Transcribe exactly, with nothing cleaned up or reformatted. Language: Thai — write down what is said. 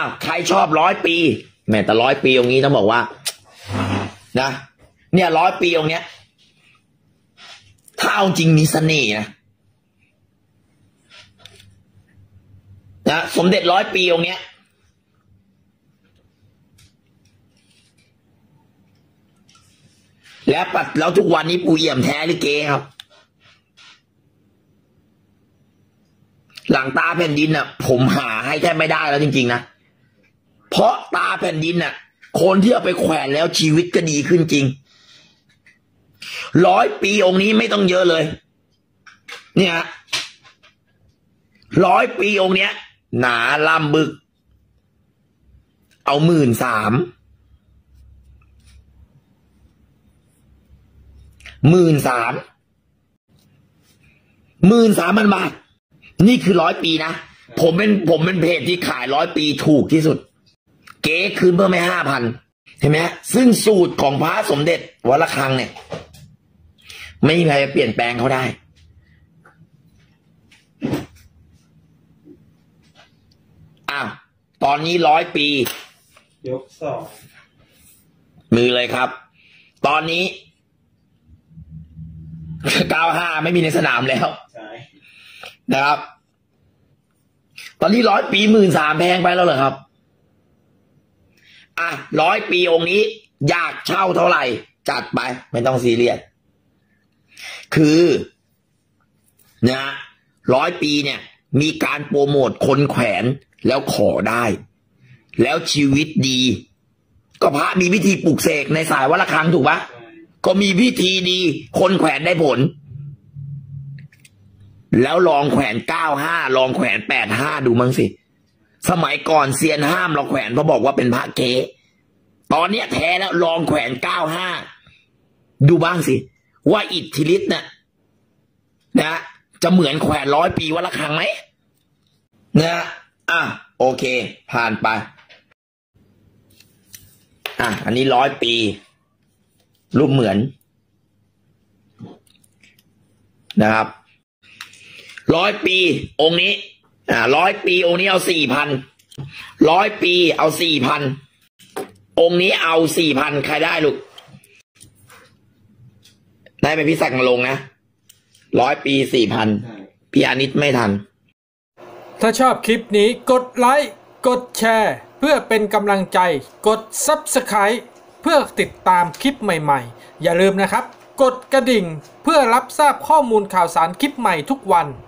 าวใครชอบร้อยปีแม้แต่ร้อยปีองค์นี้ต้องบอกว่านะเนี่ยร้อยปีองค์เนี้ยถ้าเอาจริงมีเสน่ห์นะนะสมเด็จร้อยปีองค์เนี้ยแล้วปัดแล้วทุกวันนี้ปู่เอี่ยมแท้หรือเก๊ครับหลังตาแผ่นดินน่ะผมหาให้แทบไม่ได้แล้วจริงๆนะเพราะตาแผ่นดินน่ะคนที่เอาไปแขวนแล้วชีวิตก็ดีขึ้นจริงร้อยปีองค์นี้ไม่ต้องเยอะเลยเนี่ยร้อยปีองค์เนี้ยหนาลำบึกเอาหมื่นสามหมื่นสามหมื่นสามพันบาทนี่คือร้อยปีนะผมเป็นผมเป็นเพจที่ขายร้อยปีถูกที่สุดเก๊คืนเพิ่มไม่ห้าพันเห็นไหมซึ่งสูตรของพระสมเด็จวัดระฆังเนี่ยไม่มีใครเปลี่ยนแปลงเขาได้อ้าวตอนนี้ร้อยปียกสองมือเลยครับตอนนี้เก้าห้าไม่มีในสนามแล้วนะครับตอนนี้ร้อยปีหมื่นสามแพงไปแล้วเหรอครับอ่ะร้อยปีองค์นี้อยากเช่าเท่าไหร่จัดไปไม่ต้องซีเรียสคือนะร้อยปีเนี่ยมีการโปรโมทคนแขวนแล้วขอได้แล้วชีวิตดีก็พระมีพิธีปลุกเสกในสายวัดระฆังถูกปะก็มีพิธีดีคนแขวนได้ผลแล้วลองแขวนเก้าห้าลองแขวนแปดห้าดูมั้งสิสมัยก่อนเซียนห้ามเราแขวนเพราะบอกว่าเป็นพระเก๊ตอนนี้แท้แล้วลองแขวนเก้าห้าดูบ้างสิว่าอิทธิฤทธิ์น่ะนะจะเหมือนแขวนร้อยปีวัดระฆังไหมนะอ่ะโอเคผ่านไปอ่ะอันนี้ร้อยปีรูปเหมือนนะครับร้อยปีองค์นี้อ่าร้อยปีองค์นี้เอาสี่พันร้อยปีเอาสี่พันองค์นี้เอาสี่พันใครได้ลูกได้ไหมพี่สักมาลงนะร้อยปีสี่พันพี่อานิตไม่ทันถ้าชอบคลิปนี้กดไลค์กดแชร์เพื่อเป็นกำลังใจกด ซับสไครบ์ เพื่อติดตามคลิปใหม่ๆอย่าลืมนะครับกดกระดิ่งเพื่อรับทราบข้อมูลข่าวสารคลิปใหม่ทุกวัน